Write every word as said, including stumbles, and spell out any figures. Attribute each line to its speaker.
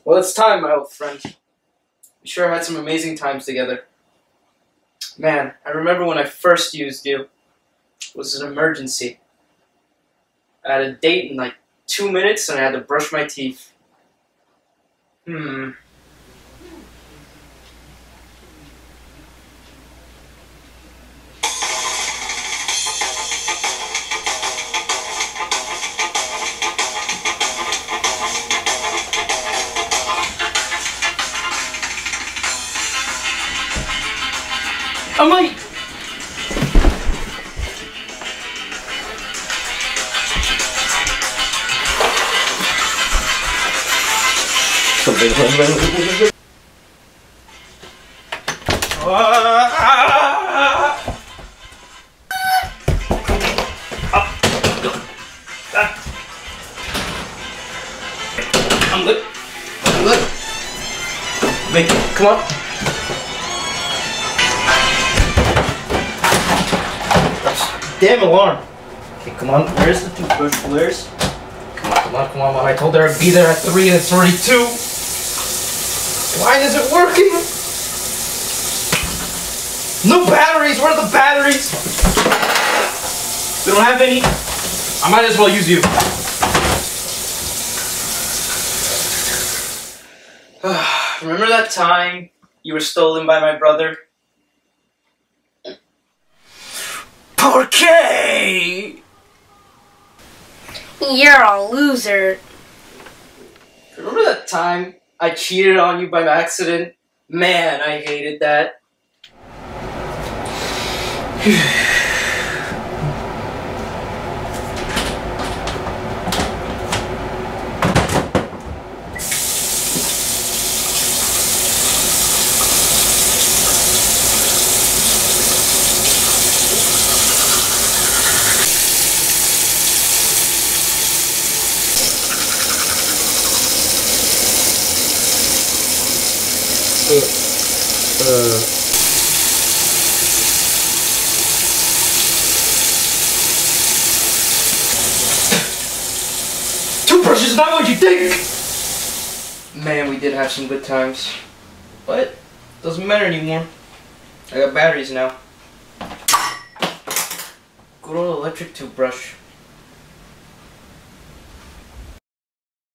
Speaker 1: Well, it's time, my old friend. We sure had some amazing times together. Man, I remember when I first used you. It was an emergency. I had a date in like two minutes and I had to brush my teeth. Hmm. I might. I'm good. I'm good. Make it. Come on. Damn alarm. Okay, come on. Where's the toothbrush? Where's? Come on, come on, come on. Well, I told her I'd be there at three and it's already two. Why isn't it working? No batteries. Where are the batteries? We don't have any. I might as well use you. Remember that time you were stolen by my brother? Por qué?
Speaker 2: You're a loser.
Speaker 1: Remember that time I cheated on you by accident? Man, I hated that. Uh, uh. Toothbrush is not what you think! Man, we did have some good times. But, doesn't matter anymore. I got batteries now. Good old electric toothbrush.